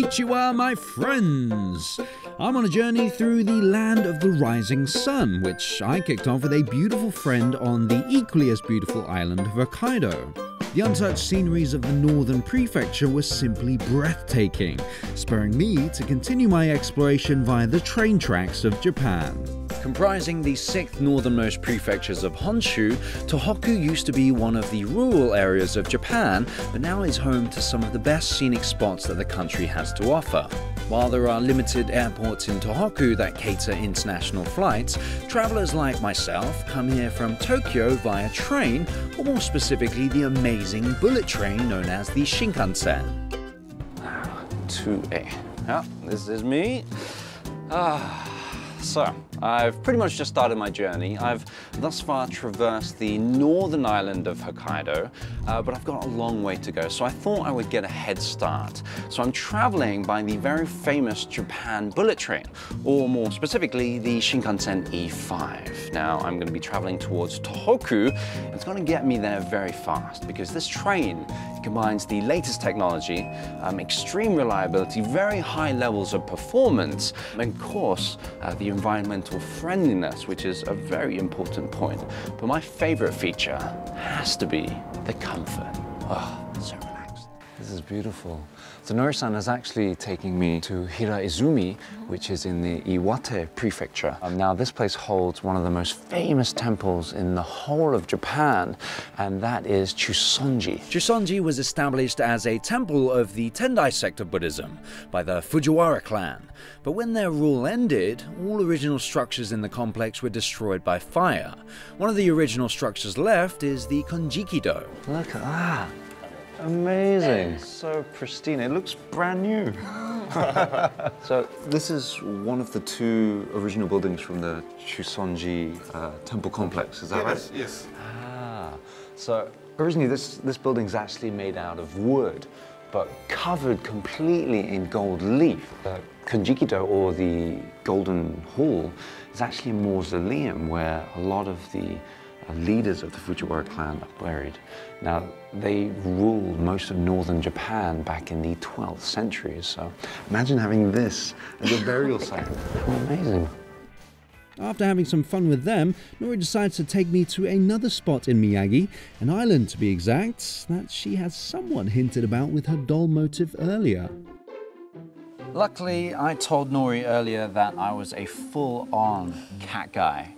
Konnichiwa, my friends! I'm on a journey through the land of the rising sun, which I kicked off with a beautiful friend on the equally as beautiful island of Hokkaido. The untouched sceneries of the northern prefecture were simply breathtaking, spurring me to continue my exploration via the train tracks of Japan. Comprising the 6th northernmost prefectures of Honshu, Tohoku used to be one of the rural areas of Japan, but now is home to some of the best scenic spots that the country has to offer. While there are limited airports in Tohoku that cater international flights, travelers like myself come here from Tokyo via train, or more specifically the amazing bullet train known as the Shinkansen. 2A. Yeah, this is me. So, I've pretty much just started my journey. I've thus far traversed the northern island of Hokkaido, but I've got a long way to go, so I thought I would get a head start. So I'm traveling by the very famous Japan bullet train, or more specifically, the Shinkansen E5. Now, I'm going to be traveling towards Tohoku. It's going to get me there very fast, because this train combines the latest technology, extreme reliability, very high levels of performance, and of course, the environmental friendliness, which is a very important point. But my favorite feature has to be the comfort. Oh, so relaxed. This is beautiful. So Nori-san is actually taking me to Hiraizumi, which is in the Iwate prefecture. Now this place holds one of the most famous temples in the whole of Japan, and that is Chusonji. Chusonji was established as a temple of the Tendai sect of Buddhism by the Fujiwara clan. But when their rule ended, all original structures in the complex were destroyed by fire. One of the original structures left is the Konjikido. Look at that. Amazing. So pristine. It looks brand new. So this is one of the 2 original buildings from the Chusonji temple complex. Is that right? Yes. So originally this building is actually made out of wood, but covered completely in gold leaf. The Konjikido, or the Golden Hall, is actually a mausoleum where a lot of the leaders of the Fujiwara clan are buried. Now, they ruled most of northern Japan back in the 12th century, so imagine having this as a burial site. Amazing. After having some fun with them, Nori decides to take me to another spot in Miyagi, an island to be exact, that she has somewhat hinted about with her doll motif earlier. Luckily, I told Nori earlier that I was a full-on cat guy.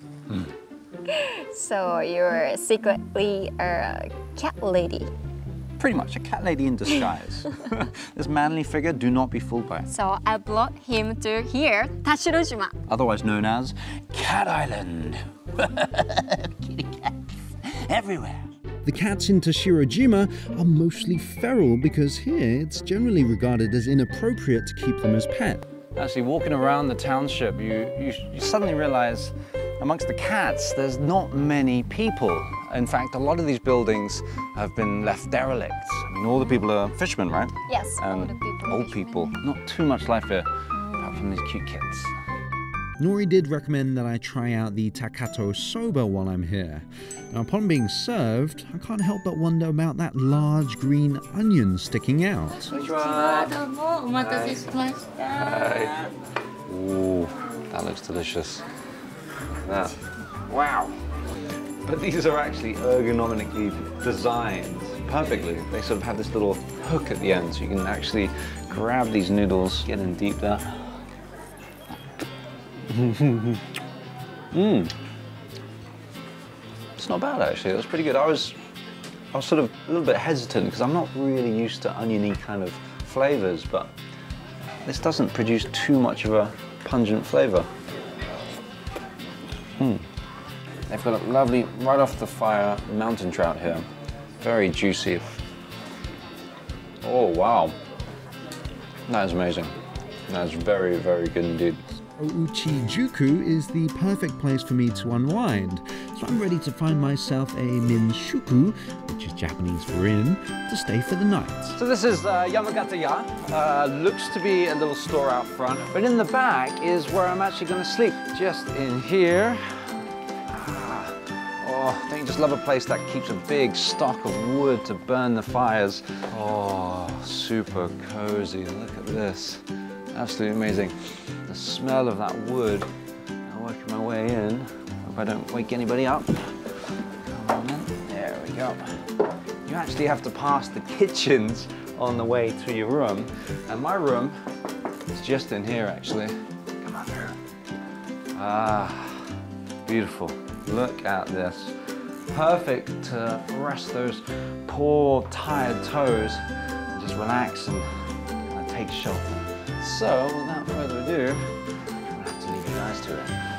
So you're secretly a cat lady? Pretty much, a cat lady in disguise. This manly figure, do not be fooled by it. So I brought him to here, Tashirojima. Otherwise known as Cat Island. Kitty cats everywhere. The cats in Tashirojima are mostly feral because here it's generally regarded as inappropriate to keep them as pets. Actually, walking around the township, you suddenly realize amongst the cats, there's not many people. In fact, a lot of these buildings have been left derelict. I mean, all the people are fishermen, right? Yes, and all the people old people. Not too much life here, apart from these cute kids. Nori did recommend that I try out the Takato Soba while I'm here. Now, upon being served, I can't help but wonder about that large green onion sticking out. Ooh, that looks delicious. That. Wow. But these are actually ergonomically designed perfectly. They sort of have this little hook at the end, so you can actually grab these noodles, get in deep there. It's not bad actually. It was pretty good. I was sort of a little bit hesitant because I'm not really used to oniony kind of flavors, but this doesn't produce too much of a pungent flavor. They've got a lovely, right off the fire, mountain trout here. Very juicy. Oh, wow. That is amazing. That is very, very good indeed. Ouchi-juku is the perfect place for me to unwind, so I'm ready to find myself a minshuku, which is Japanese for inn, to stay for the night. So this is Yamagata-ya. Looks to be a little store out front, but in the back is where I'm actually going to sleep. Just in here. Oh, Oh, don't you just love a place that keeps a big stock of wood to burn the fires? Oh, super cozy. Look at this. Absolutely amazing. The smell of that wood. I'm working my way in. Hope I don't wake anybody up. Come on then. There we go. You actually have to pass the kitchens on the way to your room. And my room is just in here, actually. Come on through. Ah, beautiful. Look at this. Perfect to rest those poor, tired toes and just relax and take shelter. So, without further ado, I'm gonna have to leave you guys to it.